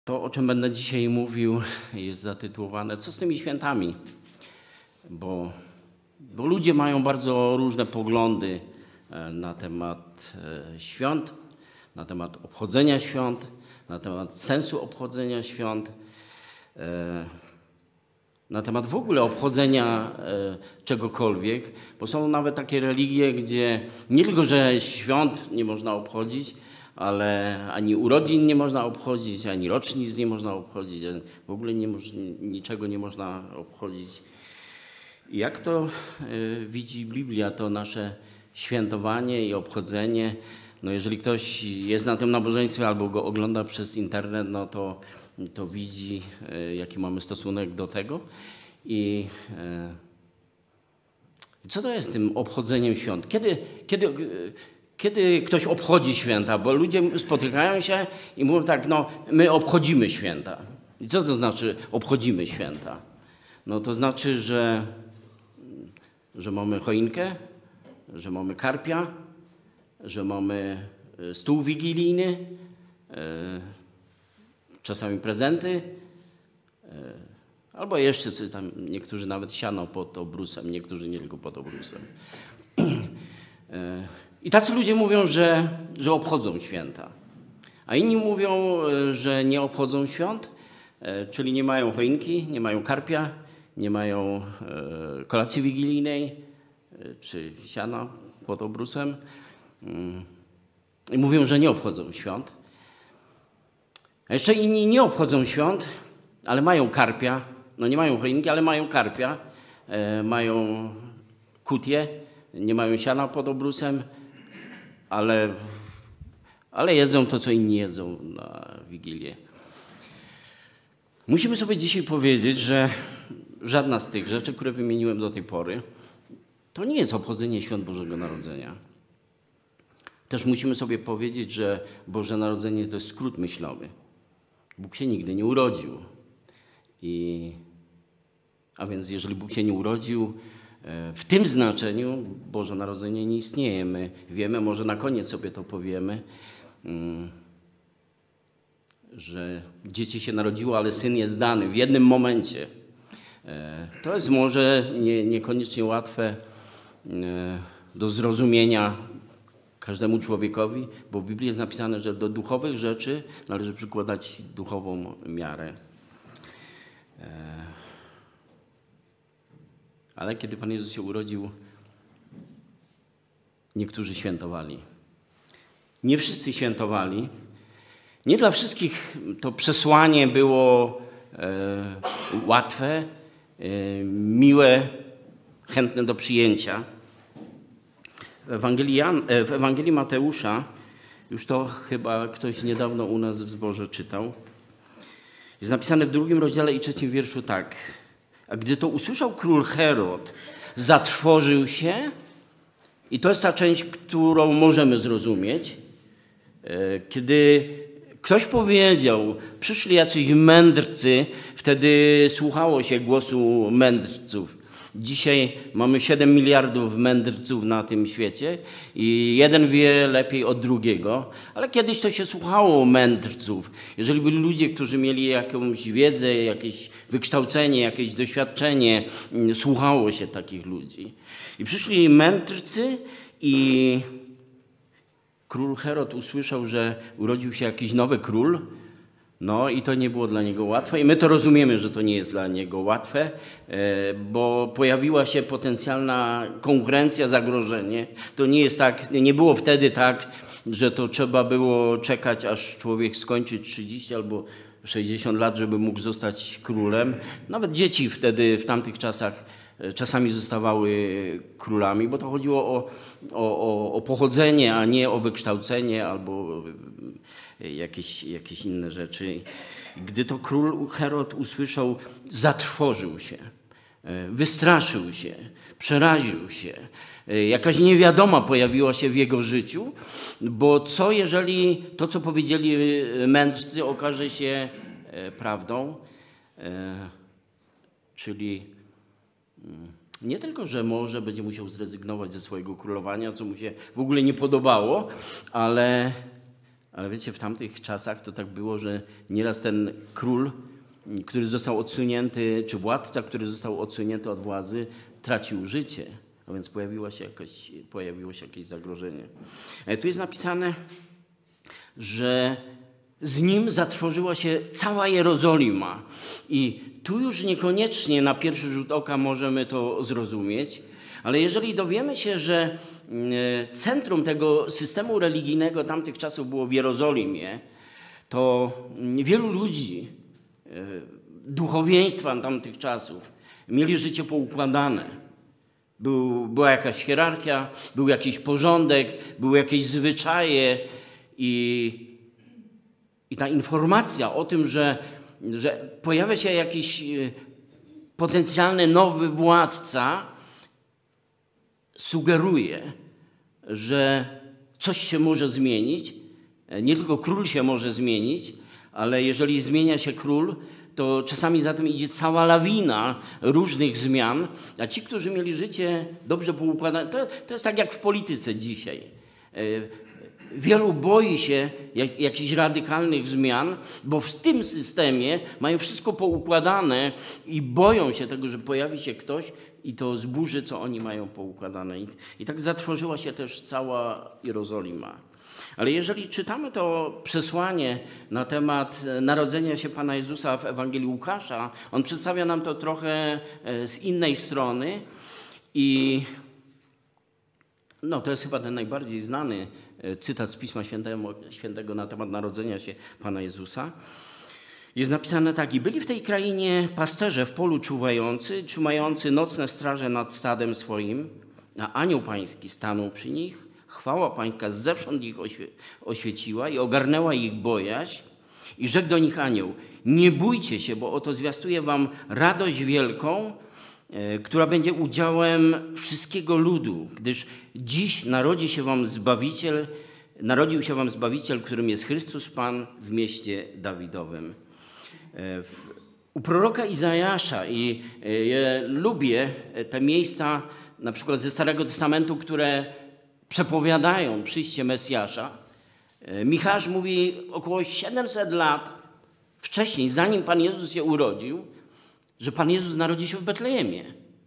To, o czym będę dzisiaj mówił, jest zatytułowane "Co z tymi świętami?", bo ludzie mają bardzo różne poglądy na temat świąt, na temat obchodzenia świąt, na temat sensu obchodzenia świąt, na temat w ogóle obchodzenia czegokolwiek, bo są nawet takie religie, gdzie nie tylko, że świąt nie można obchodzić, ale ani urodzin nie można obchodzić, ani rocznic nie można obchodzić, w ogóle niczego nie można obchodzić. I jak to widzi Biblia, to nasze świętowanie i obchodzenie? No jeżeli ktoś jest na tym nabożeństwie albo go ogląda przez internet, no to widzi, jaki mamy stosunek do tego. I co to jest tym obchodzeniem świąt? Kiedy ktoś obchodzi święta? Bo ludzie spotykają się i mówią tak, no my obchodzimy święta. I co to znaczy obchodzimy święta? No to znaczy, że mamy choinkę, że mamy karpia, że mamy stół wigilijny, czasami prezenty, albo jeszcze coś tam, niektórzy nawet siano pod obrusem, niektórzy nie tylko pod obrusem. I tacy ludzie mówią, że obchodzą święta, a inni mówią, że nie obchodzą świąt, czyli nie mają choinki, nie mają karpia, nie mają kolacji wigilijnej czy siana pod obrusem. I mówią, że nie obchodzą świąt. A jeszcze inni nie obchodzą świąt, ale mają karpia. No nie mają choinki, ale mają karpia. Mają kutię, nie mają siana pod obrusem, ale jedzą to, co inni jedzą na Wigilię. Musimy sobie dzisiaj powiedzieć, że żadna z tych rzeczy, które wymieniłem do tej pory, to nie jest obchodzenie świąt Bożego Narodzenia. Też musimy sobie powiedzieć, że Boże Narodzenie to jest skrót myślowy. Bóg się nigdy nie urodził. A więc jeżeli Bóg się nie urodził, w tym znaczeniu Boże Narodzenie nie istnieje. My wiemy, może na koniec sobie to powiemy, że dzieci się narodziło, ale syn jest dany w jednym momencie. To jest może niekoniecznie łatwe do zrozumienia każdemu człowiekowi, bo w Biblii jest napisane, że do duchowych rzeczy należy przykładać duchową miarę. Ale kiedy Pan Jezus się urodził, niektórzy świętowali. Nie wszyscy świętowali. Nie dla wszystkich to przesłanie było łatwe, miłe, chętne do przyjęcia. W Ewangelii Mateusza, już to chyba ktoś niedawno u nas w zborze czytał, jest napisane w 2 rozdziale i 3 wierszu tak. A gdy to usłyszał król Herod, zatrwożył się, i to jest ta część, którą możemy zrozumieć, kiedy ktoś powiedział, przyszli jacyś mędrcy, wtedy słuchało się głosu mędrców. Dzisiaj mamy 7 miliardów mędrców na tym świecie i jeden wie lepiej od drugiego, ale kiedyś to się słuchało mędrców. Jeżeli byli ludzie, którzy mieli jakąś wiedzę, jakieś wykształcenie, jakieś doświadczenie, słuchało się takich ludzi. I przyszli mędrcy i król Herod usłyszał, że urodził się jakiś nowy król. No i to nie było dla niego łatwe i my to rozumiemy, że to nie jest dla niego łatwe, bo pojawiła się potencjalna konkurencja, zagrożenie. To nie jest tak, nie było wtedy tak, że to trzeba było czekać, aż człowiek skończy 30 albo 60 lat, żeby mógł zostać królem. Nawet dzieci wtedy, w tamtych czasach, czasami zostawały królami, bo to chodziło o pochodzenie, a nie o wykształcenie albo jakieś inne rzeczy. Gdy to król Herod usłyszał, zatrwożył się, wystraszył się, przeraził się. Jakaś niewiadoma pojawiła się w jego życiu, bo co jeżeli to, co powiedzieli mędrcy, okaże się prawdą, czyli nie tylko, że może będzie musiał zrezygnować ze swojego królowania, co mu się w ogóle nie podobało, Ale wiecie, w tamtych czasach to tak było, że nieraz ten król, który został odsunięty, czy władca, który został odsunięty od władzy, tracił życie. A więc pojawiło się jakieś zagrożenie. Tu jest napisane, że z nim zatrwożyła się cała Jerozolima. I tu już niekoniecznie na pierwszy rzut oka możemy to zrozumieć, ale jeżeli dowiemy się, że centrum tego systemu religijnego tamtych czasów było w Jerozolimie, to wielu ludzi, duchowieństwa tamtych czasów, mieli życie poukładane. Była jakaś hierarchia, był jakiś porządek, były jakieś zwyczaje i ta informacja o tym, że pojawia się jakiś potencjalny nowy władca, sugeruje, że coś się może zmienić. Nie tylko król się może zmienić, ale jeżeli zmienia się król, to czasami za tym idzie cała lawina różnych zmian, a ci, którzy mieli życie dobrze poukładane, to jest tak jak w polityce dzisiaj. Wielu boi się jakichś radykalnych zmian, bo w tym systemie mają wszystko poukładane i boją się tego, że pojawi się ktoś i to zburzy, co oni mają poukładane. I tak zatrwożyła się też cała Jerozolima. Ale jeżeli czytamy to przesłanie na temat narodzenia się Pana Jezusa w Ewangelii Łukasza, on przedstawia nam to trochę z innej strony i to jest chyba ten najbardziej znany cytat z Pisma Świętego na temat narodzenia się Pana Jezusa. Jest napisane tak: i byli w tej krainie pasterze w polu czuwający, trzymający nocne straże nad stadem swoim, a anioł pański stanął przy nich, chwała pańska zewsząd ich oświeciła i ogarnęła ich bojaźń i rzekł do nich anioł: nie bójcie się, bo oto zwiastuję wam radość wielką, która będzie udziałem wszystkiego ludu, gdyż dziś narodził się wam Zbawiciel, którym jest Chrystus Pan w mieście Dawidowym. U proroka Izajasza, i ja lubię te miejsca na przykład ze Starego Testamentu, które przepowiadają przyjście Mesjasza. Michasz mówi około 700 lat wcześniej, zanim Pan Jezus się urodził, że Pan Jezus narodzi się w Betlejemie.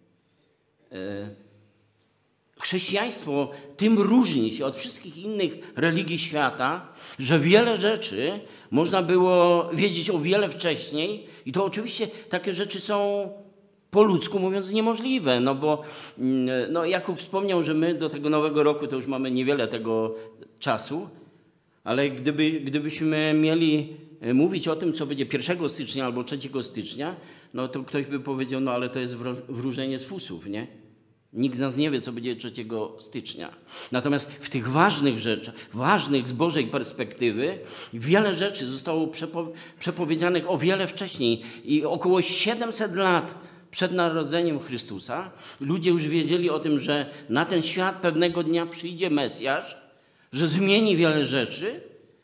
Chrześcijaństwo tym różni się od wszystkich innych religii świata, że wiele rzeczy można było wiedzieć o wiele wcześniej i to oczywiście takie rzeczy są po ludzku mówiąc niemożliwe, bo Jakub wspomniał, że my do tego nowego roku to już mamy niewiele tego czasu, ale gdybyśmy mieli mówić o tym, co będzie 1 stycznia albo 3 stycznia, to ktoś by powiedział, ale to jest wróżenie z fusów, nie? Nikt z nas nie wie, co będzie 3 stycznia. Natomiast w tych ważnych rzeczach, ważnych z Bożej perspektywy, wiele rzeczy zostało przepowiedzianych o wiele wcześniej i około 700 lat przed narodzeniem Chrystusa ludzie już wiedzieli o tym, że na ten świat pewnego dnia przyjdzie Mesjasz, że zmieni wiele rzeczy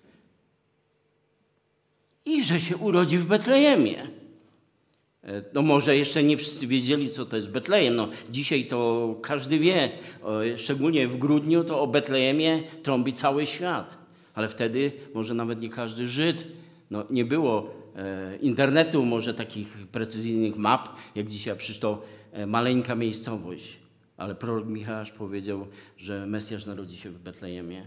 i że się urodzi w Betlejemie. Może jeszcze nie wszyscy wiedzieli, co to jest Betlejem. Dzisiaj to każdy wie, szczególnie w grudniu to o Betlejemie trąbi cały świat. Ale wtedy może nawet nie każdy Żyd. Nie było internetu, może takich precyzyjnych map, jak dzisiaj, przecież to maleńka miejscowość. Ale prorok Michasz powiedział, że Mesjasz narodzi się w Betlejemie.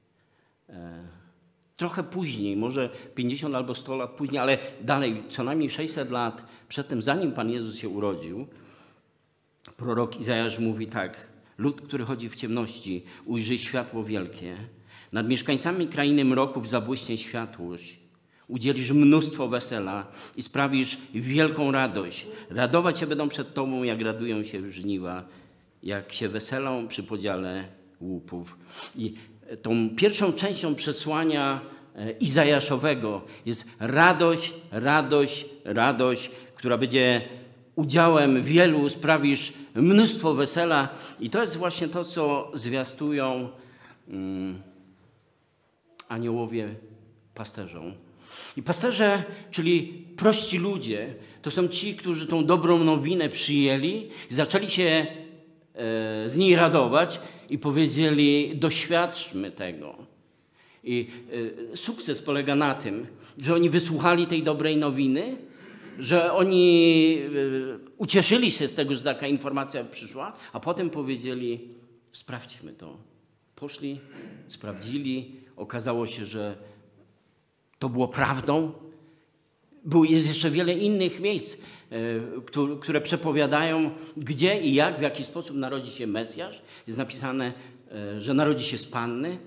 Trochę później, może 50 albo 100 lat później, ale dalej, co najmniej 600 lat przedtem, zanim Pan Jezus się urodził, prorok Izajasz mówi tak: lud, który chodzi w ciemności, ujrzy światło wielkie. Nad mieszkańcami krainy mroków zabłyśnie światłość. Udzielisz mnóstwo wesela i sprawisz wielką radość. Radować się będą przed Tobą, jak radują się żniwa, jak się weselą przy podziale łupów. I tą pierwszą częścią przesłania Izajaszowego jest radość, radość, radość, która będzie udziałem wielu, sprawisz mnóstwo wesela. I to jest właśnie to, co zwiastują aniołowie pasterzom. I pasterze, czyli prości ludzie, to są ci, którzy tą dobrą nowinę przyjęli i zaczęli się z niej radować i powiedzieli: doświadczmy tego. I sukces polega na tym, że oni wysłuchali tej dobrej nowiny, że oni ucieszyli się z tego, że taka informacja przyszła, a potem powiedzieli, sprawdźmy to. Poszli, sprawdzili, okazało się, że to było prawdą. Jest jeszcze wiele innych miejsc, które przepowiadają, gdzie i jak, w jaki sposób narodzi się Mesjasz. Jest napisane, że narodzi się z Panny.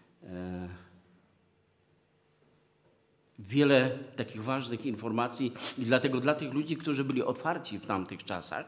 Wiele takich ważnych informacji i dlatego dla tych ludzi, którzy byli otwarci w tamtych czasach,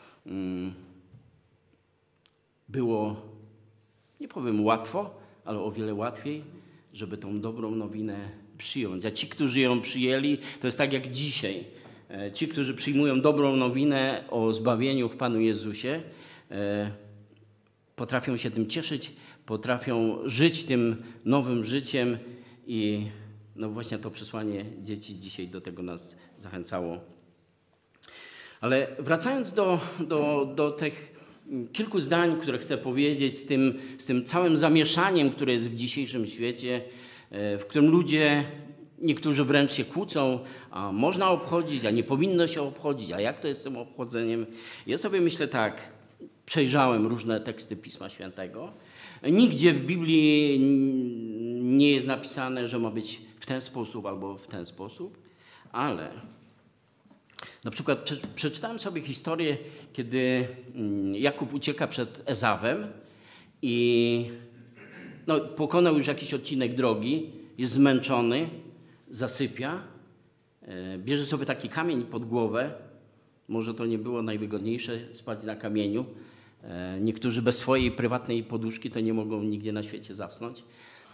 było, nie powiem łatwo, ale o wiele łatwiej, żeby tą dobrą nowinę przyjąć. A ci, którzy ją przyjęli, to jest tak jak dzisiaj. Ci, którzy przyjmują dobrą nowinę o zbawieniu w Panu Jezusie, potrafią się tym cieszyć, potrafią żyć tym nowym życiem i no właśnie to przesłanie dzieci dzisiaj do tego nas zachęcało. Ale wracając do tych kilku zdań, które chcę powiedzieć, z tym całym zamieszaniem, które jest w dzisiejszym świecie, w którym ludzie, niektórzy wręcz się kłócą, a można obchodzić, a nie powinno się obchodzić, a jak to jest z tym obchodzeniem? Ja sobie myślę tak, przejrzałem różne teksty Pisma Świętego. Nigdzie w Biblii nie jest napisane, że ma być w ten sposób albo w ten sposób, ale na przykład przeczytałem sobie historię, kiedy Jakub ucieka przed Ezawem i pokonał już jakiś odcinek drogi, jest zmęczony, zasypia, bierze sobie taki kamień pod głowę. Może to nie było najwygodniejsze spać na kamieniu. Niektórzy bez swojej prywatnej poduszki to nie mogą nigdzie na świecie zasnąć.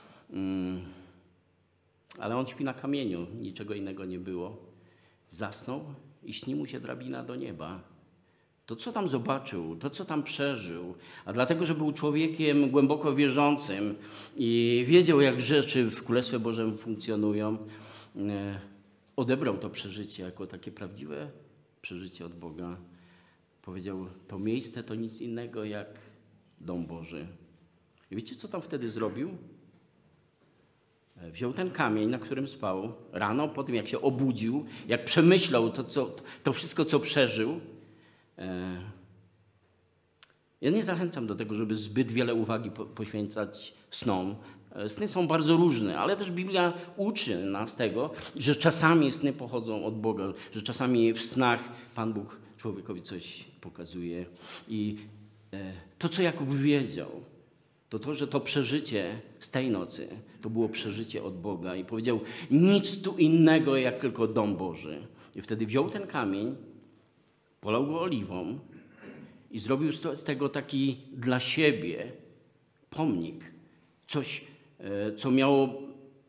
Ale on śpi na kamieniu, niczego innego nie było. Zasnął i śni mu się drabina do nieba. To, co tam zobaczył, to, co tam przeżył, a dlatego, że był człowiekiem głęboko wierzącym i wiedział, jak rzeczy w Królestwie Bożym funkcjonują, odebrał to przeżycie jako takie prawdziwe przeżycie od Boga. Powiedział, to miejsce to nic innego jak dom Boży. I wiecie, co tam wtedy zrobił? Wziął ten kamień, na którym spał rano, po tym jak się obudził, jak przemyślał to wszystko, co przeżył. Ja nie zachęcam do tego, żeby zbyt wiele uwagi poświęcać snom. Sny są bardzo różne, ale też Biblia uczy nas tego, że czasami sny pochodzą od Boga, że czasami w snach Pan Bóg człowiekowi coś pokazuje. I to, co Jakub wiedział, to, że to przeżycie z tej nocy, to było przeżycie od Boga i powiedział, nic tu innego jak tylko dom Boży. I wtedy wziął ten kamień, polał go oliwą i zrobił z tego taki dla siebie pomnik. Coś, co miało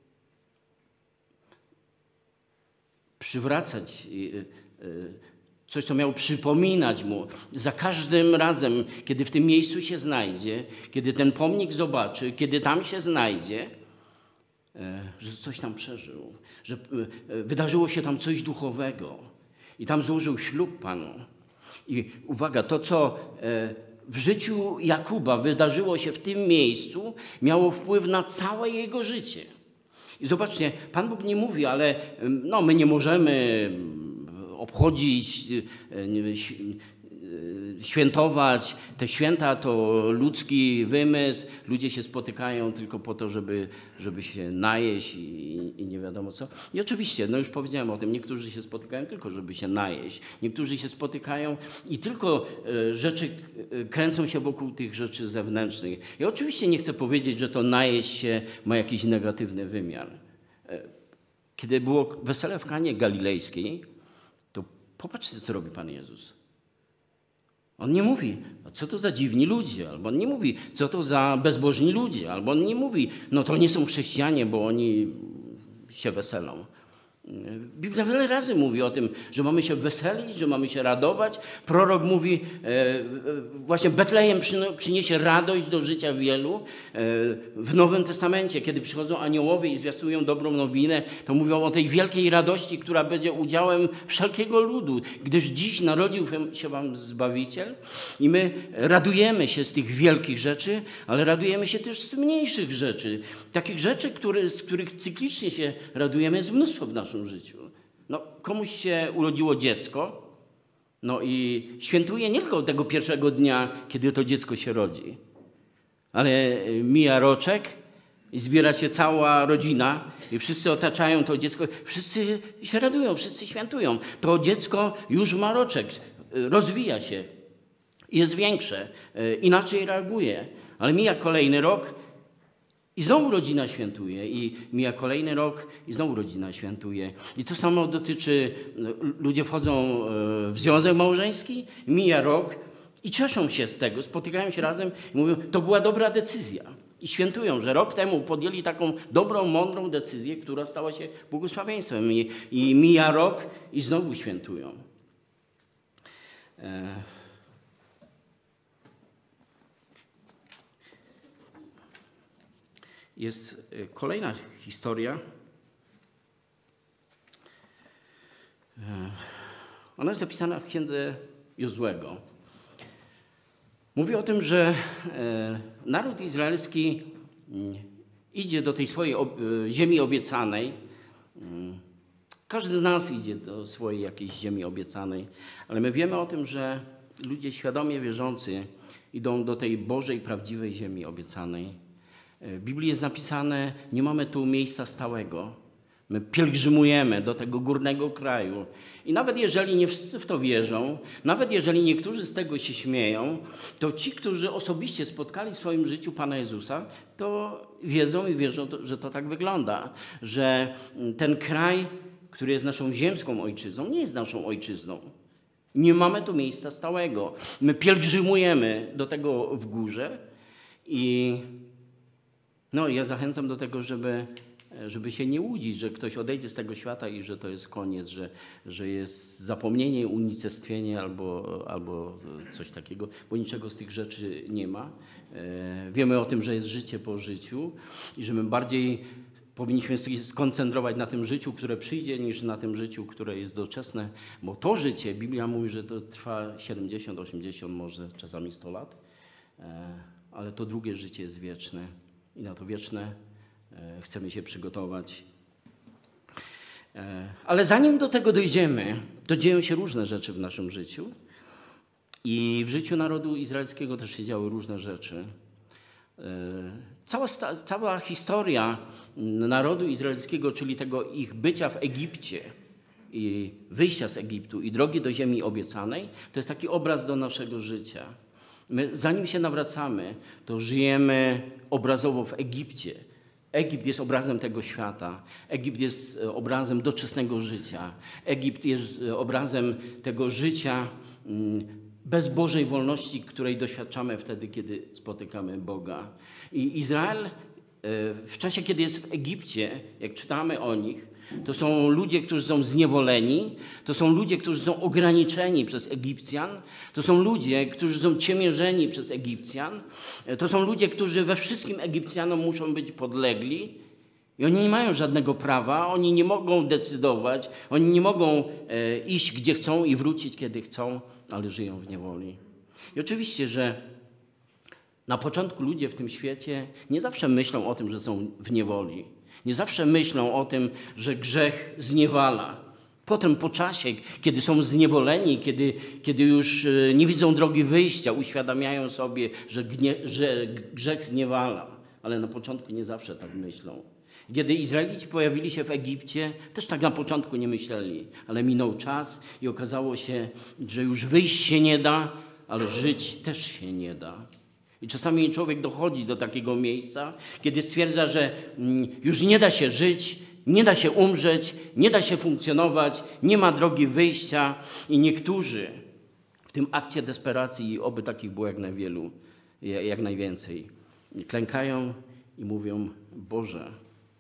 przywracać, coś, co miało przypominać mu za każdym razem, kiedy w tym miejscu się znajdzie, kiedy ten pomnik zobaczy, kiedy tam się znajdzie, że coś tam przeżył, że wydarzyło się tam coś duchowego i tam złożył ślub Panu. I uwaga, to co w życiu Jakuba wydarzyło się w tym miejscu, miało wpływ na całe jego życie. I zobaczcie, Pan Bóg nie mówi, ale my nie możemy obchodzić, świętować. Te święta to ludzki wymysł. Ludzie się spotykają tylko po to, żeby się najeść i nie wiadomo co. I oczywiście, już powiedziałem o tym, niektórzy się spotykają tylko, żeby się najeść. Niektórzy się spotykają i tylko rzeczy kręcą się wokół tych rzeczy zewnętrznych. Ja oczywiście nie chcę powiedzieć, że to najeść się ma jakiś negatywny wymiar. Kiedy było wesele w Kanie Galilejskiej, to popatrzcie, co robi Pan Jezus. On nie mówi, co to za dziwni ludzie, albo on nie mówi, co to za bezbożni ludzie, albo on nie mówi, to nie są chrześcijanie, bo oni się weselą. Biblia wiele razy mówi o tym, że mamy się weselić, że mamy się radować. Prorok mówi, właśnie Betlejem przyniesie radość do życia wielu. W Nowym Testamencie, kiedy przychodzą aniołowie i zwiastują dobrą nowinę, to mówią o tej wielkiej radości, która będzie udziałem wszelkiego ludu, gdyż dziś narodził się wam Zbawiciel. I my radujemy się z tych wielkich rzeczy, ale radujemy się też z mniejszych rzeczy. Takich rzeczy, z których cyklicznie się radujemy, jest mnóstwo w naszym życiu. No, komuś się urodziło dziecko, no i świętuje nie tylko tego pierwszego dnia, kiedy to dziecko się rodzi, ale mija roczek i zbiera się cała rodzina i wszyscy otaczają to dziecko, wszyscy się radują, wszyscy świętują. To dziecko już ma roczek, rozwija się, jest większe, inaczej reaguje, ale mija kolejny rok, i znowu rodzina świętuje i mija kolejny rok i znowu rodzina świętuje. I to samo dotyczy, ludzie wchodzą w związek małżeński, mija rok i cieszą się z tego, spotykają się razem i mówią, to była dobra decyzja. I świętują, że rok temu podjęli taką dobrą, mądrą decyzję, która stała się błogosławieństwem. I mija rok i znowu świętują. Jest kolejna historia. Ona jest zapisana w księdze Jozłego. Mówi o tym, że naród izraelski idzie do tej swojej ziemi obiecanej. Każdy z nas idzie do swojej jakiejś ziemi obiecanej, ale my wiemy o tym, że ludzie świadomie wierzący idą do tej Bożej, prawdziwej ziemi obiecanej. W Biblii jest napisane, nie mamy tu miejsca stałego. My pielgrzymujemy do tego górnego kraju. I nawet jeżeli nie wszyscy w to wierzą, nawet jeżeli niektórzy z tego się śmieją, to ci, którzy osobiście spotkali w swoim życiu Pana Jezusa, to wiedzą i wierzą, że to tak wygląda. Że ten kraj, który jest naszą ziemską ojczyzną, nie jest naszą ojczyzną. Nie mamy tu miejsca stałego. My pielgrzymujemy do tego w górze i ja zachęcam do tego, żeby się nie łudzić, że ktoś odejdzie z tego świata i że to jest koniec, że jest zapomnienie, unicestwienie albo coś takiego, bo niczego z tych rzeczy nie ma. Wiemy o tym, że jest życie po życiu i że my bardziej powinniśmy się skoncentrować na tym życiu, które przyjdzie, niż na tym życiu, które jest doczesne, bo to życie, Biblia mówi, że to trwa 70, 80, może czasami 100 lat, ale to drugie życie jest wieczne. I na to wieczne chcemy się przygotować. Ale zanim do tego dojdziemy, to dzieją się różne rzeczy w naszym życiu. I w życiu narodu izraelskiego też się działy różne rzeczy. Cała historia narodu izraelskiego, czyli tego ich bycia w Egipcie i wyjścia z Egiptu i drogi do ziemi obiecanej, to jest taki obraz do naszego życia. My, zanim się nawracamy, to żyjemy obrazowo w Egipcie. Egipt jest obrazem tego świata. Egipt jest obrazem doczesnego życia. Egipt jest obrazem tego życia bez Bożej wolności, której doświadczamy wtedy, kiedy spotykamy Boga. I Izrael w czasie, kiedy jest w Egipcie, jak czytamy o nich, to są ludzie, którzy są zniewoleni, to są ludzie, którzy są ograniczeni przez Egipcjan, to są ludzie, którzy są ciemiężeni przez Egipcjan, to są ludzie, którzy we wszystkim Egipcjanom muszą być podlegli i oni nie mają żadnego prawa, oni nie mogą decydować, oni nie mogą iść gdzie chcą i wrócić kiedy chcą, ale żyją w niewoli. I oczywiście, że na początku ludzie w tym świecie nie zawsze myślą o tym, że są w niewoli. Nie zawsze myślą o tym, że grzech zniewala. Potem po czasie, kiedy są zniewoleni, kiedy już nie widzą drogi wyjścia, uświadamiają sobie, że grzech zniewala. Ale na początku nie zawsze tak myślą. Kiedy Izraelici pojawili się w Egipcie, też tak na początku nie myśleli. Ale minął czas i okazało się, że już wyjść się nie da, ale żyć też się nie da. I czasami człowiek dochodzi do takiego miejsca, kiedy stwierdza, że już nie da się żyć, nie da się umrzeć, nie da się funkcjonować, nie ma drogi wyjścia i niektórzy w tym akcie desperacji, i oby takich było jak najwięcej, klękają i mówią: Boże,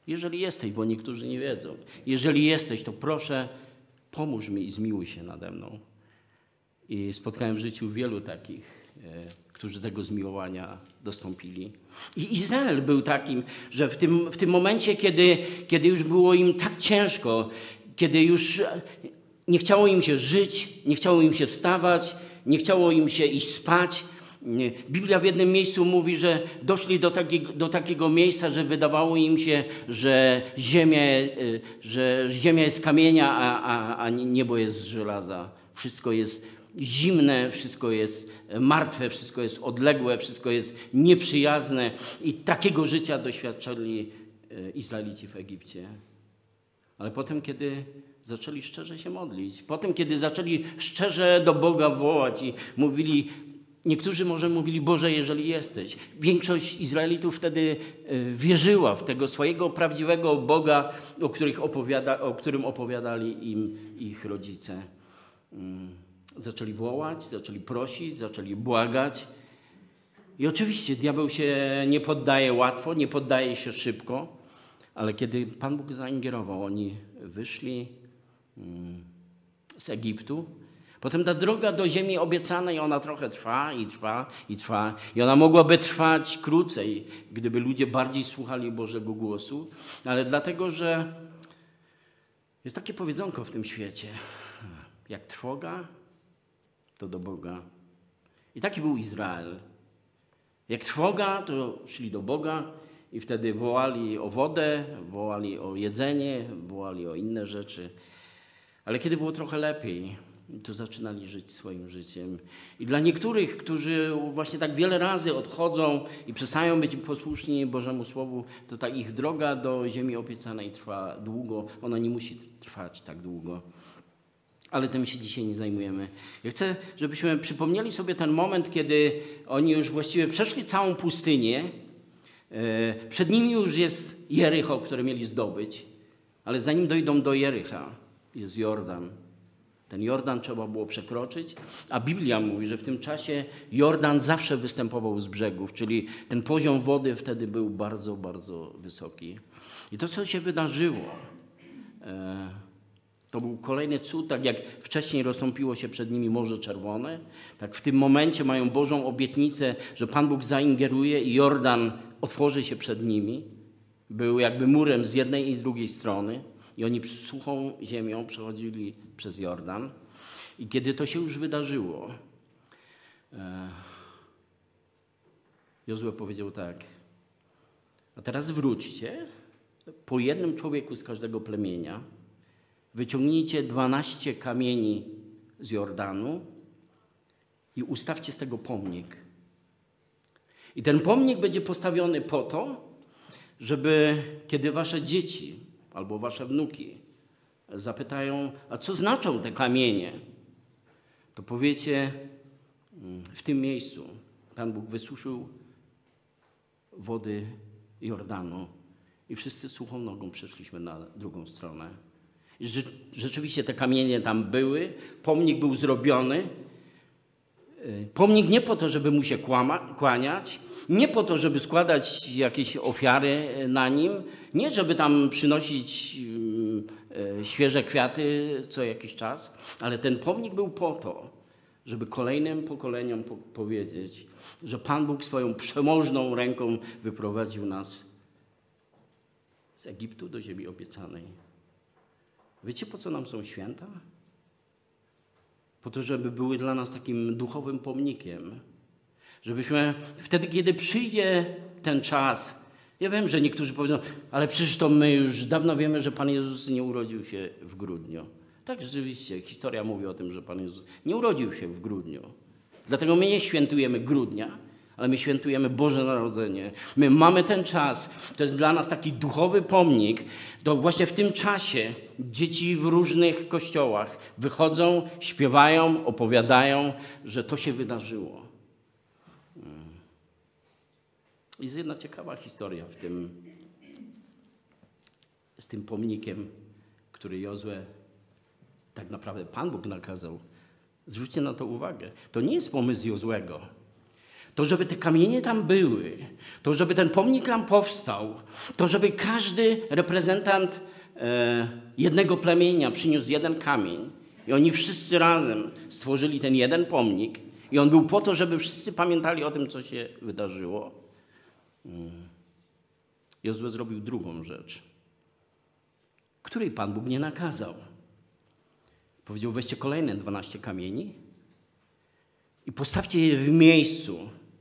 Jeżeli jesteś, bo niektórzy nie wiedzą, jeżeli jesteś, to proszę, pomóż mi i zmiłuj się nade mną. I spotkałem w życiu wielu takich, którzy tego zmiłowania dostąpili. I Izrael był takim, że w tym momencie, kiedy już było im tak ciężko, kiedy już nie chciało im się żyć, nie chciało im się wstawać, nie chciało im się iść spać. Biblia w jednym miejscu mówi, że doszli do takiego miejsca, że wydawało im się, że ziemia jest z kamienia, a niebo jest z żelaza. Wszystko jest zimne, wszystko jest martwe, wszystko jest odległe, wszystko jest nieprzyjazne. I takiego życia doświadczali Izraelici w Egipcie. Ale potem, kiedy zaczęli szczerze się modlić, potem, kiedy zaczęli szczerze do Boga wołać i mówili, niektórzy może mówili, Boże, jeżeli jesteś. Większość Izraelitów wtedy wierzyła w tego swojego prawdziwego Boga, o którym opowiadali im ich rodzice. Zaczęli wołać, zaczęli prosić, zaczęli błagać. I oczywiście diabeł się nie poddaje łatwo, nie poddaje się szybko, ale kiedy Pan Bóg zaingerował, oni wyszli z Egiptu. Potem ta droga do ziemi obiecanej, ona trochę trwa i trwa i trwa. I ona mogłaby trwać krócej, gdyby ludzie bardziej słuchali Bożego głosu. Ale dlatego, że jest takie powiedzonko w tym świecie. Jak trwoga, to do Boga. I taki był Izrael. Jak trwoga, to szli do Boga i wtedy wołali o wodę, wołali o jedzenie, wołali o inne rzeczy. Ale kiedy było trochę lepiej, to zaczynali żyć swoim życiem. I dla niektórych, którzy właśnie tak wiele razy odchodzą i przestają być posłuszni Bożemu Słowu, to ta ich droga do ziemi obiecanej trwa długo. Ona nie musi trwać tak długo. Ale tym się dzisiaj nie zajmujemy. Ja chcę, żebyśmy przypomnieli sobie ten moment, kiedy oni już właściwie przeszli całą pustynię. Przed nimi już jest Jericho, które mieli zdobyć, ale zanim dojdą do Jericha, jest Jordan. Ten Jordan trzeba było przekroczyć, a Biblia mówi, że w tym czasie Jordan zawsze występował z brzegów, czyli ten poziom wody wtedy był bardzo, bardzo wysoki. I to, co się wydarzyło, to był kolejny cud, tak jak wcześniej rozstąpiło się przed nimi Morze Czerwone, tak w tym momencie mają Bożą obietnicę, że Pan Bóg zaingeruje i Jordan otworzy się przed nimi. Był jakby murem z jednej i z drugiej strony i oni suchą ziemią przechodzili przez Jordan. I kiedy to się już wydarzyło, Jozue powiedział tak, a teraz wróćcie po jednym człowieku z każdego plemienia, wyciągnijcie 12 kamieni z Jordanu i ustawcie z tego pomnik. I ten pomnik będzie postawiony po to, żeby kiedy wasze dzieci albo wasze wnuki zapytają, a co znaczą te kamienie, to powiecie, w tym miejscu Pan Bóg wysuszył wody Jordanu i wszyscy suchą nogą przeszliśmy na drugą stronę. I rzeczywiście te kamienie tam były, pomnik był zrobiony. Pomnik nie po to, żeby mu się kłaniać, nie po to, żeby składać jakieś ofiary na nim, nie żeby tam przynosić świeże kwiaty co jakiś czas, ale ten pomnik był po to, żeby kolejnym pokoleniom powiedzieć, że Pan Bóg swoją przemożną ręką wyprowadził nas z Egiptu do ziemi obiecanej. Wiecie, po co nam są święta? Po to, żeby były dla nas takim duchowym pomnikiem. Żebyśmy wtedy, kiedy przyjdzie ten czas, ja wiem, że niektórzy powiedzą, ale przecież to my już dawno wiemy, że Pan Jezus nie urodził się w grudniu. Tak, rzeczywiście, historia mówi o tym, że Pan Jezus nie urodził się w grudniu. Dlatego my nie świętujemy grudnia, ale my świętujemy Boże Narodzenie. My mamy ten czas, to jest dla nas taki duchowy pomnik. To właśnie w tym czasie dzieci w różnych kościołach wychodzą, śpiewają, opowiadają, że to się wydarzyło. Jest jedna ciekawa historia z tym pomnikiem, który Jozue, tak naprawdę Pan Bóg nakazał. Zwróćcie na to uwagę. To nie jest pomysł Jozuego. to żeby te kamienie tam były, to żeby ten pomnik tam powstał, to żeby każdy reprezentant jednego plemienia przyniósł jeden kamień i oni wszyscy razem stworzyli ten jeden pomnik i on był po to, żeby wszyscy pamiętali o tym, co się wydarzyło. Jozue zrobił drugą rzecz, której Pan Bóg nie nakazał. Powiedział, weźcie kolejne 12 kamieni i postawcie je w miejscu,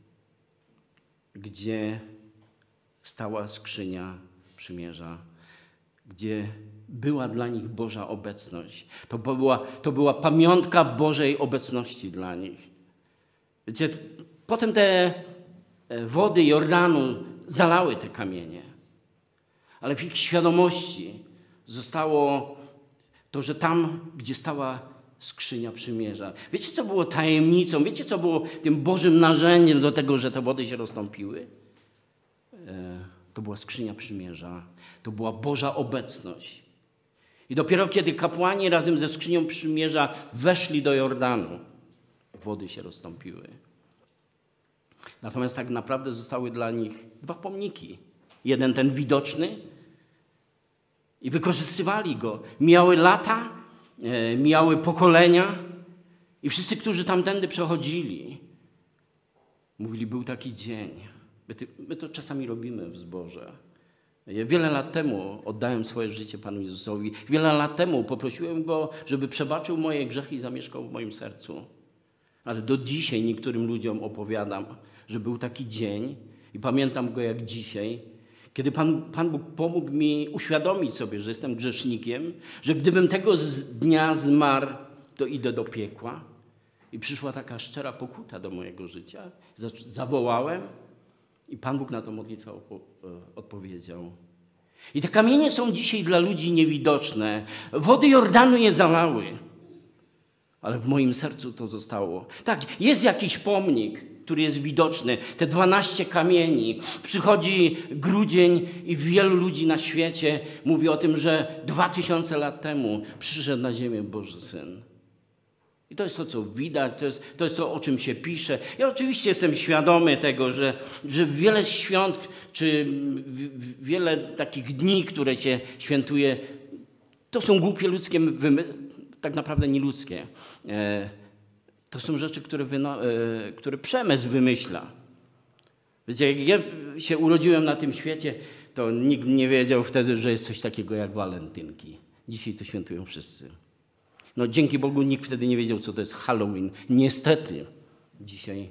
gdzie stała skrzynia przymierza, gdzie była dla nich Boża obecność. To była pamiątka Bożej obecności dla nich. Wiecie, potem te wody Jordanu zalały te kamienie, ale w ich świadomości zostało to, że tam, gdzie stała skrzynia przymierza. Wiecie, co było tajemnicą? Wiecie, co było tym Bożym narzędziem do tego, że te wody się rozstąpiły? To była skrzynia przymierza. To była Boża obecność. I dopiero kiedy kapłani razem ze skrzynią przymierza weszli do Jordanu, wody się rozstąpiły. Natomiast tak naprawdę zostały dla nich 2 pomniki. Jeden ten widoczny i wykorzystywali go. Mijały lata, mijały pokolenia i wszyscy, którzy tamtędy przechodzili, mówili, był taki dzień. My to czasami robimy w zborze. Wiele lat temu oddałem swoje życie Panu Jezusowi. Wiele lat temu poprosiłem Go, żeby przebaczył moje grzechy i zamieszkał w moim sercu. Ale do dzisiaj niektórym ludziom opowiadam, że był taki dzień i pamiętam go jak dzisiaj, kiedy Pan Bóg pomógł mi uświadomić sobie, że jestem grzesznikiem, że gdybym tego dnia zmarł, to idę do piekła. I przyszła taka szczera pokuta do mojego życia. Zawołałem i Pan Bóg na tę modlitwę odpowiedział. I te kamienie są dzisiaj dla ludzi niewidoczne. Wody Jordanu je zalały, ale w moim sercu to zostało. Tak, jest jakiś pomnik, który jest widoczny, te 12 kamieni. Przychodzi grudzień i wielu ludzi na świecie mówi o tym, że 2000 lat temu przyszedł na ziemię Boży Syn. I to jest to, co widać, to jest to, o czym się pisze. Ja oczywiście jestem świadomy tego, że wiele świąt, czy wiele takich dni, które się świętuje, to są głupie ludzkie tak naprawdę nie ludzkie. To są rzeczy, które przemysł wymyśla. Wiecie, jak ja się urodziłem na tym świecie, to nikt nie wiedział wtedy, że jest coś takiego jak walentynki. Dzisiaj to świętują wszyscy. No dzięki Bogu nikt wtedy nie wiedział, co to jest Halloween. Niestety dzisiaj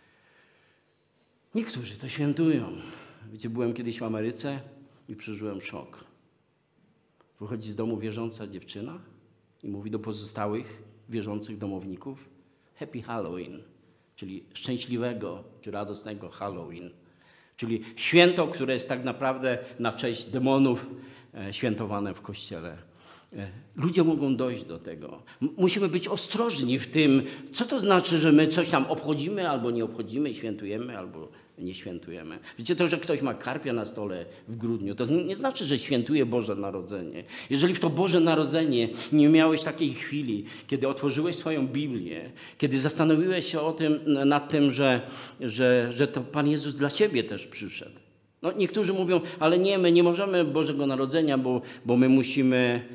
niektórzy to świętują. Wiecie, byłem kiedyś w Ameryce i przeżyłem szok. Wychodzi z domu wierząca dziewczyna i mówi do pozostałych wierzących domowników Happy Halloween, czyli szczęśliwego czy radosnego Halloween. Czyli święto, które jest tak naprawdę na cześć demonów świętowane w Kościele. Ludzie mogą dojść do tego. Musimy być ostrożni w tym, co to znaczy, że my coś tam obchodzimy albo nie obchodzimy, świętujemy albo nie świętujemy. Wiecie, to, że ktoś ma karpia na stole w grudniu, to nie znaczy, że świętuje Boże Narodzenie. Jeżeli w to Boże Narodzenie nie miałeś takiej chwili, kiedy otworzyłeś swoją Biblię, kiedy zastanowiłeś się nad tym, że to Pan Jezus dla ciebie też przyszedł. No, niektórzy mówią, ale nie, my nie możemy Bożego Narodzenia, bo my musimy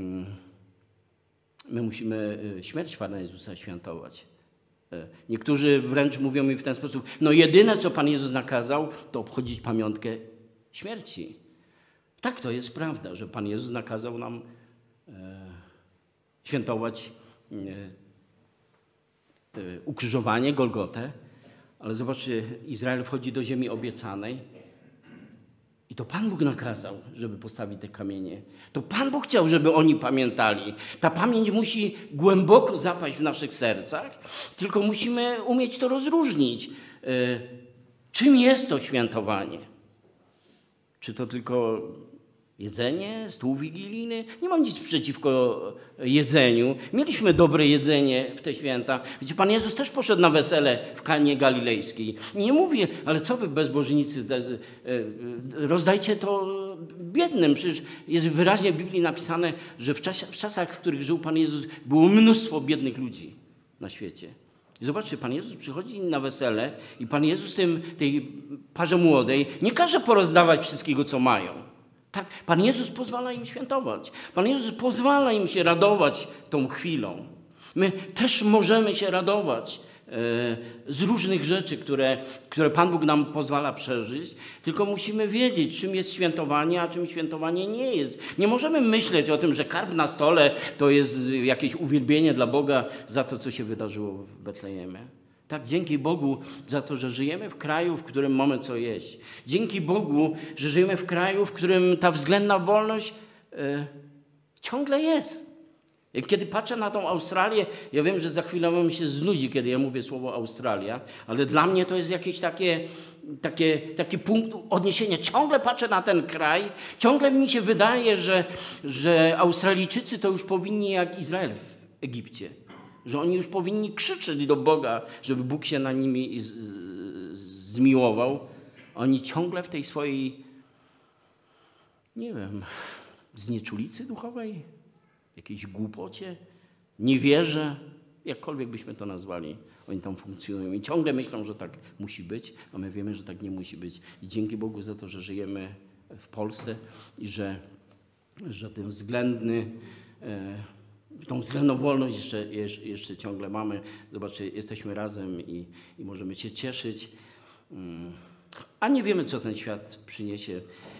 śmierć Pana Jezusa świętować. Niektórzy wręcz mówią mi w ten sposób, no jedyne, co Pan Jezus nakazał, to obchodzić pamiątkę śmierci. Tak, to jest prawda, że Pan Jezus nakazał nam świętować ukrzyżowanie, Golgotę, ale zobaczcie, Izrael wchodzi do ziemi obiecanej i to Pan Bóg nakazał, żeby postawić te kamienie. To Pan Bóg chciał, żeby oni pamiętali. Ta pamięć musi głęboko zapaść w naszych sercach, tylko musimy umieć to rozróżnić. Czym jest to świętowanie? Czy to tylko jedzenie, stół wigilijny? Nie mam nic przeciwko jedzeniu. Mieliśmy dobre jedzenie w te święta. Wiecie, Pan Jezus też poszedł na wesele w Kanie Galilejskiej. Nie mówię, ale co wy bezbożnicy, rozdajcie to biednym. Przecież jest wyraźnie w Biblii napisane, że w czasach, w których żył Pan Jezus, było mnóstwo biednych ludzi na świecie. I zobaczcie, Pan Jezus przychodzi na wesele i Pan Jezus tej parze młodej nie każe porozdawać wszystkiego, co mają. Tak, Pan Jezus pozwala im świętować. Pan Jezus pozwala im się radować tą chwilą. My też możemy się radować z różnych rzeczy, które Pan Bóg nam pozwala przeżyć, tylko musimy wiedzieć, czym jest świętowanie, a czym świętowanie nie jest. Nie możemy myśleć o tym, że karp na stole to jest jakieś uwielbienie dla Boga za to, co się wydarzyło w Betlejemie. Tak, dzięki Bogu za to, że żyjemy w kraju, w którym mamy co jeść. Dzięki Bogu, że żyjemy w kraju, w którym ta względna wolność ciągle jest. Kiedy patrzę na tą Australię, ja wiem, że za chwilę mi się znudzi, kiedy ja mówię słowo Australia, ale dla mnie to jest jakieś taki punkt odniesienia. Ciągle patrzę na ten kraj, ciągle mi się wydaje, że Australijczycy to już powinni jak Izrael w Egipcie. Że oni już powinni krzyczeć do Boga, żeby Bóg się na nimi zmiłował. Oni ciągle w tej swojej, nie wiem, znieczulicy duchowej, jakiejś głupocie, niewierze, jakkolwiek byśmy to nazwali, oni tam funkcjonują i ciągle myślą, że tak musi być, a my wiemy, że tak nie musi być. I dzięki Bogu za to, że żyjemy w Polsce i że tą względną wolność jeszcze ciągle mamy. Zobaczcie, jesteśmy razem i możemy się cieszyć, a nie wiemy, co ten świat przyniesie.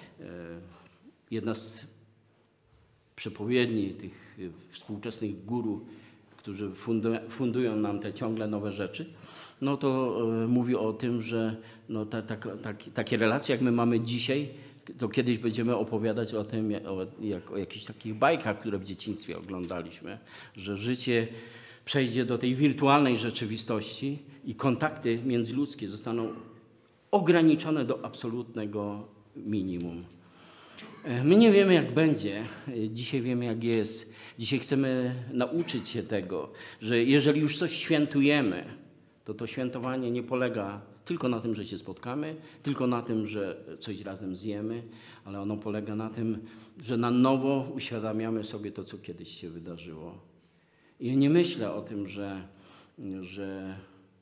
Jedna z przepowiedni tych współczesnych guru, którzy fundują nam te ciągle nowe rzeczy, no to mówi o tym, że no takie relacje, jak my mamy dzisiaj, to kiedyś będziemy opowiadać o tym, jak o jakichś takich bajkach, które w dzieciństwie oglądaliśmy, że życie przejdzie do tej wirtualnej rzeczywistości i kontakty międzyludzkie zostaną ograniczone do absolutnego minimum. My nie wiemy, jak będzie. Dzisiaj wiemy, jak jest. Dzisiaj chcemy nauczyć się tego, że jeżeli już coś świętujemy, to świętowanie nie polega tylko na tym, że się spotkamy, tylko na tym, że coś razem zjemy, ale ono polega na tym, że na nowo uświadamiamy sobie to, co kiedyś się wydarzyło. I ja nie myślę o tym, że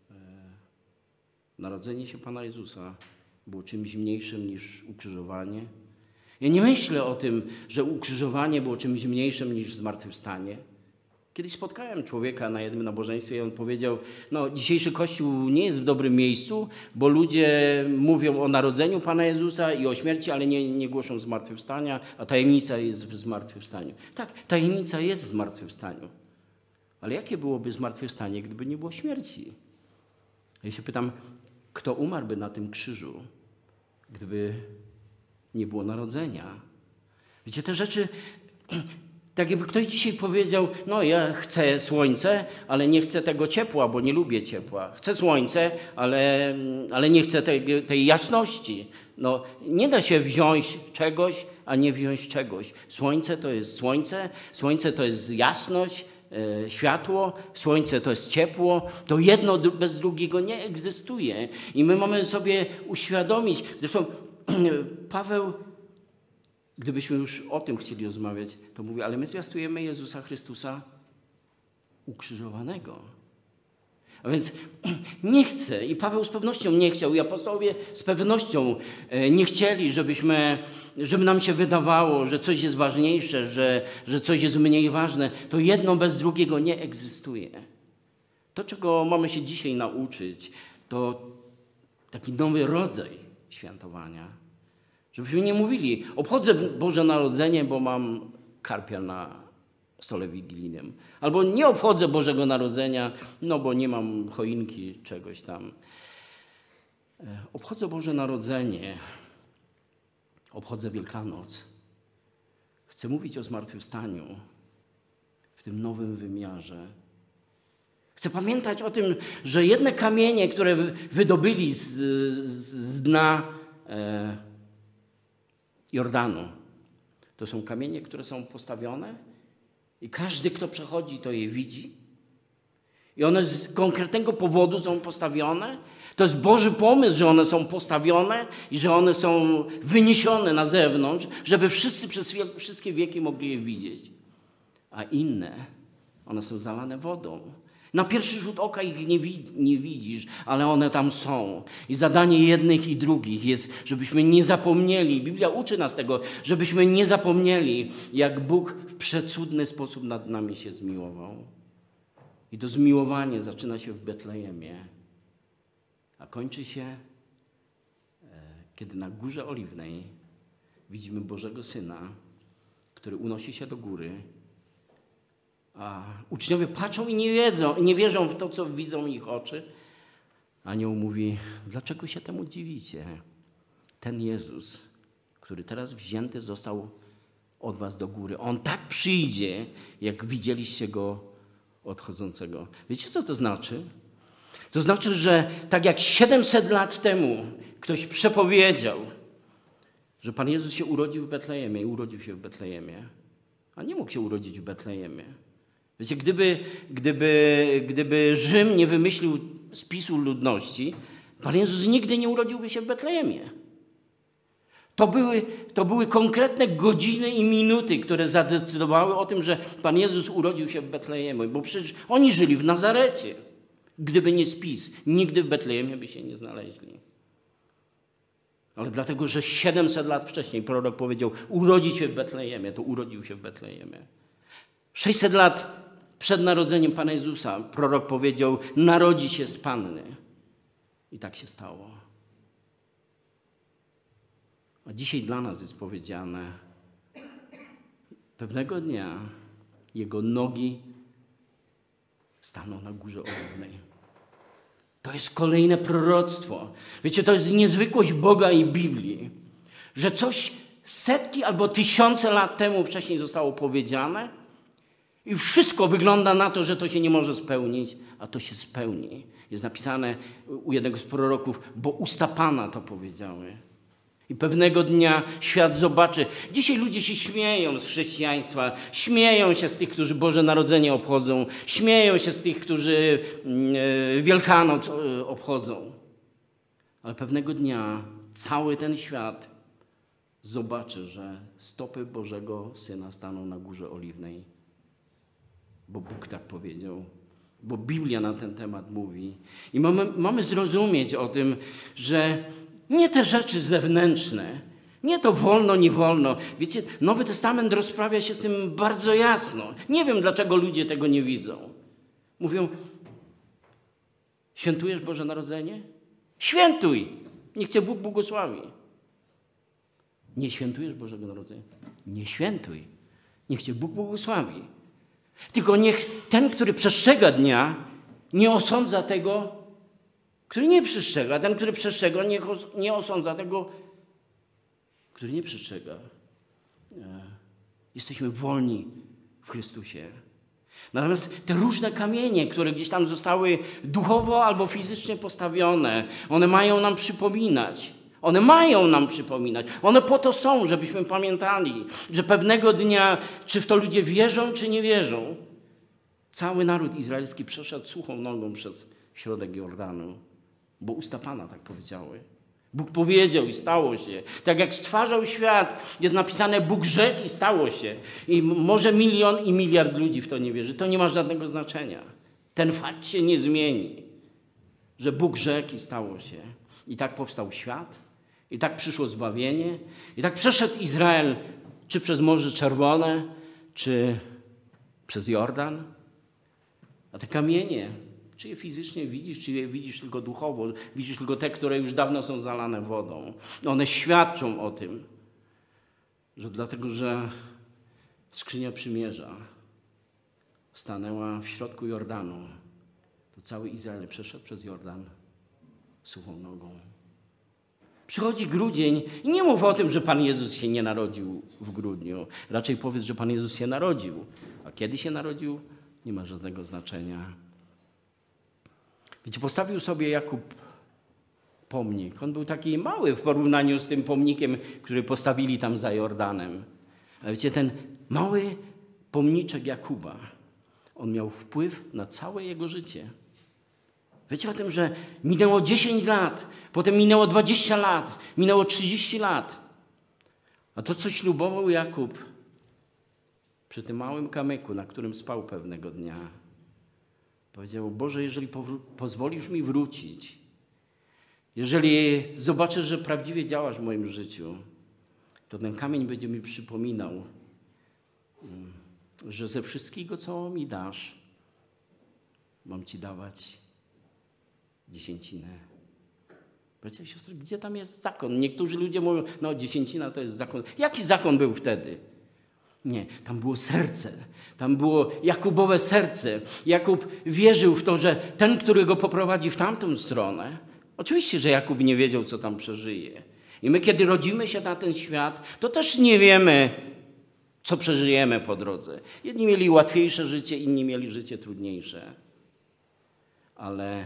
narodzenie się Pana Jezusa było czymś mniejszym niż ukrzyżowanie. Ja nie myślę o tym, że ukrzyżowanie było czymś mniejszym niż zmartwychwstanie. Kiedyś spotkałem człowieka na jednym nabożeństwie i on powiedział, no dzisiejszy Kościół nie jest w dobrym miejscu, bo ludzie mówią o narodzeniu Pana Jezusa i o śmierci, ale nie głoszą zmartwychwstania, a tajemnica jest w zmartwychwstaniu. Tak, tajemnica jest w zmartwychwstaniu. Ale jakie byłoby zmartwychwstanie, gdyby nie było śmierci? Ja się pytam, kto umarłby na tym krzyżu, gdyby nie było narodzenia? Wiecie, te rzeczy, tak jakby ktoś dzisiaj powiedział, no ja chcę słońce, ale nie chcę tego ciepła, bo nie lubię ciepła. Chcę słońce, ale nie chcę tej jasności. No, nie da się wziąć czegoś, a nie wziąć czegoś. Słońce to jest słońce, słońce to jest jasność, światło, słońce to jest ciepło, to jedno bez drugiego nie egzystuje. I my mamy sobie uświadomić, zresztą Paweł, gdybyśmy już o tym chcieli rozmawiać, to mówi, ale my zwiastujemy Jezusa Chrystusa ukrzyżowanego. A więc nie chcę i Paweł z pewnością nie chciał i apostołowie z pewnością nie chcieli, żeby nam się wydawało, że coś jest ważniejsze, że coś jest mniej ważne. To jedno bez drugiego nie egzystuje. To, czego mamy się dzisiaj nauczyć, to taki nowy rodzaj świętowania. Żebyśmy nie mówili, obchodzę Boże Narodzenie, bo mam karpia na stole wigilijnym. Albo nie obchodzę Bożego Narodzenia, no bo nie mam choinki, czegoś tam. Obchodzę Boże Narodzenie, obchodzę Wielkanoc. Chcę mówić o zmartwychwstaniu w tym nowym wymiarze. Chcę pamiętać o tym, że jedne kamienie, które wydobyli z dna Jordanu, to są kamienie, które są postawione i każdy, kto przechodzi, to je widzi. I one z konkretnego powodu są postawione. To jest Boży pomysł, że one są postawione i że one są wyniesione na zewnątrz, żeby wszyscy przez wszystkie wieki mogli je widzieć. A inne, one są zalane wodą. Na pierwszy rzut oka ich nie widzisz, ale one tam są. I zadanie jednych i drugich jest, żebyśmy nie zapomnieli. Biblia uczy nas tego, żebyśmy nie zapomnieli, jak Bóg w przecudny sposób nad nami się zmiłował. I to zmiłowanie zaczyna się w Betlejemie, a kończy się, kiedy na Górze Oliwnej widzimy Bożego Syna, który unosi się do góry, a uczniowie patrzą i nie wierzą w to, co widzą ich oczy. Anioł mówi, dlaczego się temu dziwicie? Ten Jezus, który teraz wzięty został od was do góry, On tak przyjdzie, jak widzieliście Go odchodzącego. Wiecie, co to znaczy? To znaczy, że tak jak 700 lat temu ktoś przepowiedział, że Pan Jezus się urodził w Betlejemie i urodził się w Betlejemie, a nie mógł się urodzić w Betlejemie. Wiecie, gdyby Rzym nie wymyślił spisu ludności, Pan Jezus nigdy nie urodziłby się w Betlejemie. To były konkretne godziny i minuty, które zadecydowały o tym, że Pan Jezus urodził się w Betlejemie, bo przecież oni żyli w Nazarecie. Gdyby nie spis, nigdy w Betlejemie by się nie znaleźli. Ale dlatego, że 700 lat wcześniej prorok powiedział, urodzi się w Betlejemie, to urodził się w Betlejemie. 600 lat przed narodzeniem Pana Jezusa prorok powiedział, narodzi się z Panny. I tak się stało. A dzisiaj dla nas jest powiedziane, pewnego dnia Jego nogi staną na Górze Oliwnej. To jest kolejne proroctwo. Wiecie, to jest niezwykłość Boga i Biblii, że coś setki albo tysiące lat temu wcześniej zostało powiedziane i wszystko wygląda na to, że to się nie może spełnić, a to się spełni. Jest napisane u jednego z proroków, bo usta Pana to powiedziały. I pewnego dnia świat zobaczy. Dzisiaj ludzie się śmieją z chrześcijaństwa, śmieją się z tych, którzy Boże Narodzenie obchodzą, śmieją się z tych, którzy Wielkanoc obchodzą. Ale pewnego dnia cały ten świat zobaczy, że stopy Bożego Syna staną na Górze Oliwnej. Bo Bóg tak powiedział. Bo Biblia na ten temat mówi. I mamy zrozumieć o tym, że nie te rzeczy zewnętrzne, nie to wolno, nie wolno. Wiecie, Nowy Testament rozprawia się z tym bardzo jasno. Nie wiem, dlaczego ludzie tego nie widzą. Mówią, świętujesz Boże Narodzenie? Świętuj! Niech Cię Bóg błogosławi. Nie świętujesz Bożego Narodzenia? Nie świętuj. Niech Cię Bóg błogosławi. Tylko niech ten, który przestrzega dnia, nie osądza tego, który nie przestrzega. Ten, który przestrzega, nie osądza tego, który nie przestrzega. Jesteśmy wolni w Chrystusie. Natomiast te różne kamienie, które gdzieś tam zostały duchowo albo fizycznie postawione, one mają nam przypominać. One po to są, żebyśmy pamiętali, że pewnego dnia, czy w to ludzie wierzą, czy nie wierzą, cały naród izraelski przeszedł suchą nogą przez środek Jordanu. Bo usta Pana tak powiedziały. Bóg powiedział i stało się. Tak jak stwarzał świat, jest napisane Bóg rzekł i stało się. I może 1 000 000 i 1 miliard ludzi w to nie wierzy. To nie ma żadnego znaczenia. Ten fakt się nie zmieni. Że Bóg rzekł i stało się. I tak powstał świat. I tak przyszło zbawienie. I tak przeszedł Izrael czy przez Morze Czerwone, czy przez Jordan. A te kamienie, czy je fizycznie widzisz, czy je widzisz tylko duchowo, widzisz tylko te, które już dawno są zalane wodą. One świadczą o tym, że dlatego, że skrzynia przymierza stanęła w środku Jordanu, to cały Izrael przeszedł przez Jordan suchą nogą. Przychodzi grudzień i nie mów o tym, że Pan Jezus się nie narodził w grudniu. Raczej powiedz, że Pan Jezus się narodził. A kiedy się narodził, nie ma żadnego znaczenia. Wiecie, postawił sobie Jakub pomnik. On był taki mały w porównaniu z tym pomnikiem, który postawili tam za Jordanem. Ale wiecie, ten mały pomniczek Jakuba, on miał wpływ na całe jego życie. Wiecie o tym, że minęło 10 lat, potem minęło 20 lat, minęło 30 lat. A to, co ślubował Jakub przy tym małym kamyku, na którym spał pewnego dnia, Powiedział: Boże, jeżeli pozwolisz mi wrócić, jeżeli zobaczę, że prawdziwie działasz w moim życiu, to ten kamień będzie mi przypominał, że ze wszystkiego, co mi dasz, mam ci dawać dziesięcinę. Bracia i siostry, gdzie tam jest zakon? Niektórzy ludzie mówią, no dziesięcina to jest zakon. Jaki zakon był wtedy? Nie, tam było serce. Tam było Jakubowe serce. Jakub wierzył w to, że ten, który go poprowadzi w tamtą stronę, oczywiście, że Jakub nie wiedział, co tam przeżyje. I my, kiedy rodzimy się na ten świat, to też nie wiemy, co przeżyjemy po drodze. Jedni mieli łatwiejsze życie, inni mieli życie trudniejsze. Ale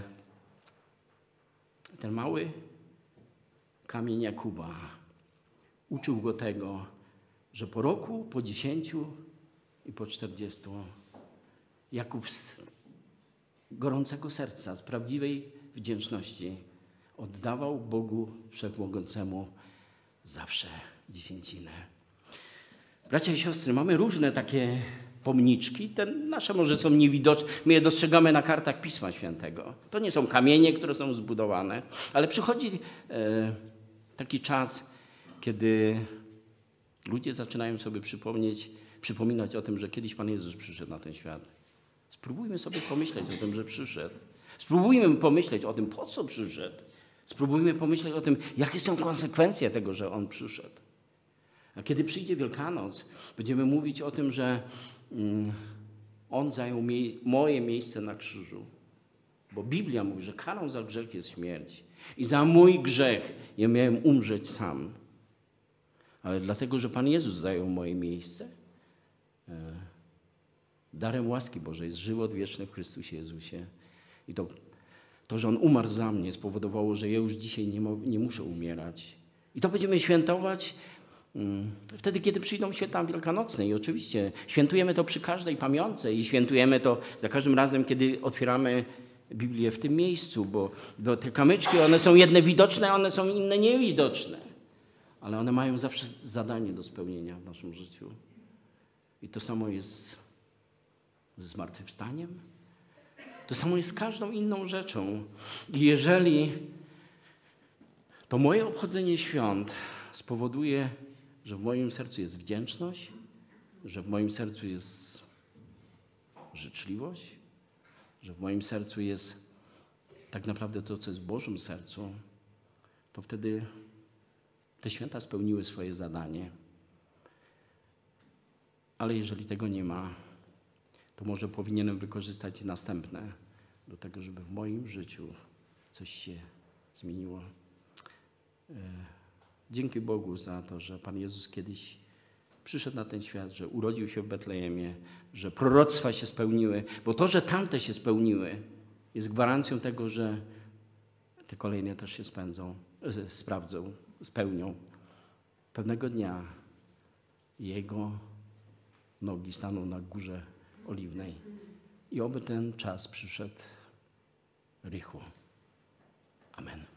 ten mały kamień Jakuba uczył go tego, że po roku, po 10 i po 40 Jakub z gorącego serca, z prawdziwej wdzięczności oddawał Bogu Wszechmogącemu zawsze dziesięcinę. Bracia i siostry, mamy różne takie pomniczki. Te nasze może są niewidoczne. My je dostrzegamy na kartach Pisma Świętego. To nie są kamienie, które są zbudowane, ale przychodzi taki czas, kiedy ludzie zaczynają sobie przypominać o tym, że kiedyś Pan Jezus przyszedł na ten świat. Spróbujmy sobie pomyśleć o tym, że przyszedł. Spróbujmy pomyśleć o tym, po co przyszedł. Spróbujmy pomyśleć o tym, jakie są konsekwencje tego, że On przyszedł. A kiedy przyjdzie Wielkanoc, będziemy mówić o tym, że On zajął moje miejsce na krzyżu. Bo Biblia mówi, że karą za grzech jest śmierć. I za mój grzech ja miałem umrzeć sam. Ale dlatego, że Pan Jezus zajął moje miejsce, darem łaski Bożej jest żywot wieczny w Chrystusie Jezusie. I to, że On umarł za mnie, spowodowało, że ja już dzisiaj nie muszę umierać. I to będziemy świętować wtedy, kiedy przyjdą święta wielkanocne. I oczywiście świętujemy to przy każdej pamiątce i świętujemy to za każdym razem, kiedy otwieramy Biblię w tym miejscu, bo te kamyczki, one są jedne widoczne, one są inne niewidoczne. Ale one mają zawsze zadanie do spełnienia w naszym życiu. I to samo jest ze zmartwychwstaniem. To samo jest z każdą inną rzeczą. I jeżeli to moje obchodzenie świąt spowoduje, że w moim sercu jest wdzięczność, że w moim sercu jest życzliwość, że w moim sercu jest tak naprawdę to, co jest w Bożym sercu, to wtedy te święta spełniły swoje zadanie. Ale jeżeli tego nie ma, to może powinienem wykorzystać następne do tego, żeby w moim życiu coś się zmieniło. Dzięki Bogu za to, że Pan Jezus kiedyś przyszedł na ten świat, że urodził się w Betlejemie, że proroctwa się spełniły, bo to, że tamte się spełniły, jest gwarancją tego, że te kolejne też się spełnią. Pewnego dnia Jego nogi staną na Górze Oliwnej i oby ten czas przyszedł rychło. Amen.